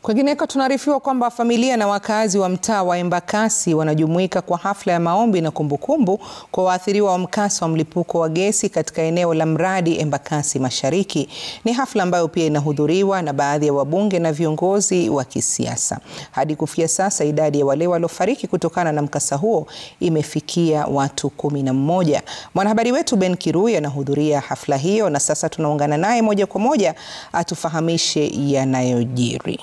Kwingineko tunaarifiwa kwamba familia na wakazi wa mtaa wa Embakasi wanajumuika kwa hafla ya maombi na kumbukumbu kwa waathiriwa wa mkasa wa mlipuko wa gesi katika eneo la Mradi, Embakasi Mashariki. Ni hafla ambayo pia inahudhuriwa na baadhi ya wabunge na viongozi wa kisiasa. Hadi kufikia sasa idadi ya wale waliofariki kutokana na mkasa huo imefikia watu 11. Mwanahabari wetu Ben Kirui anahudhuria hafla hiyo na sasa tunaungana naye moja kwa moja atufahamishe yanayojiri.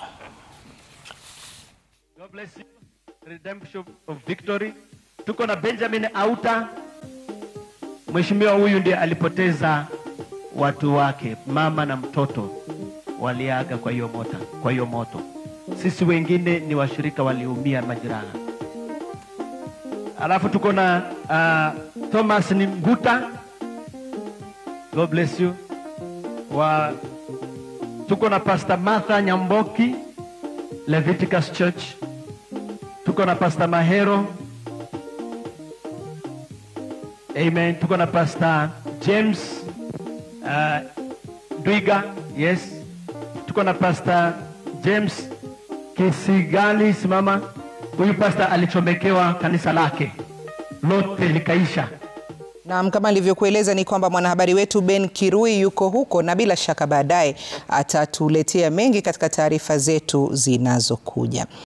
God bless you. Redemption of victory. Tuko na Benjamin Auta. Mheshimiwa huyu ndiye alipoteza watu wake, mama na mtoto waliaga kwa hiyo moto. Sisi wengine ni washirika waliumia majeraha. Alafu tuko na Thomas Nguta. God bless you. Tuko na Pastor Martha Nyamboki, Leviticus Church. Tuko na Pastor Mahero. Amen. Tuko na Pastor James Dwiga. Yes. Tuko na Pastor James Kisigali. Simama. Huyu pastor alichomekewa kanisa lake lote likaisha. Na kama alivyokueleza ni kwamba mwanahabari wetu Ben Kirui yuko huko na bila shaka baadaye atatuletea mengi katika taarifa zetu zinazokuja.